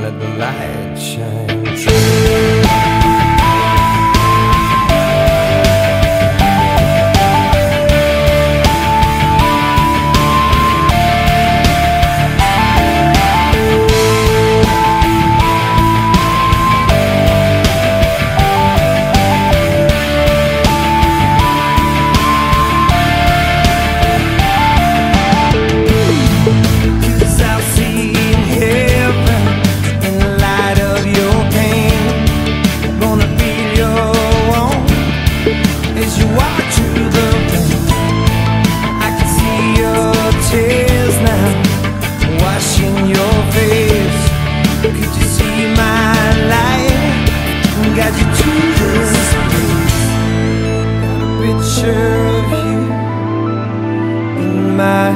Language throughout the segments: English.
let the light shine through. Got you to this place. Got a picture of you in my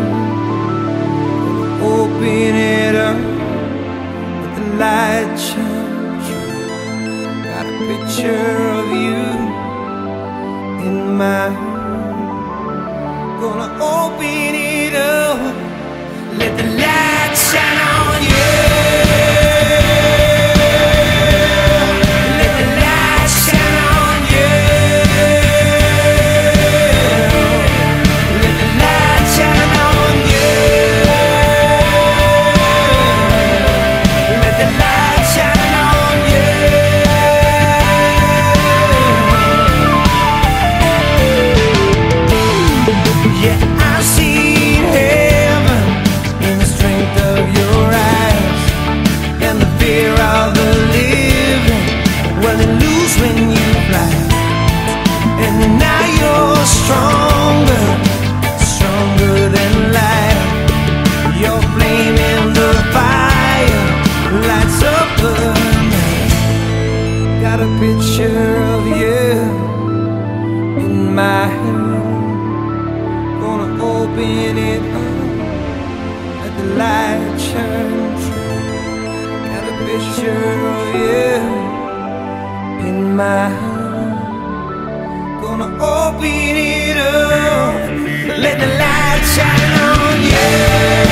hand. Open it up, let the light shine through. Got a picture of you in my hand. Gonna open it up, let the light shine on you. Got a picture of you in my hand. Gonna open it up, let the light shine through. Got a picture of you in my hand. Gonna open it up, let the light shine on you.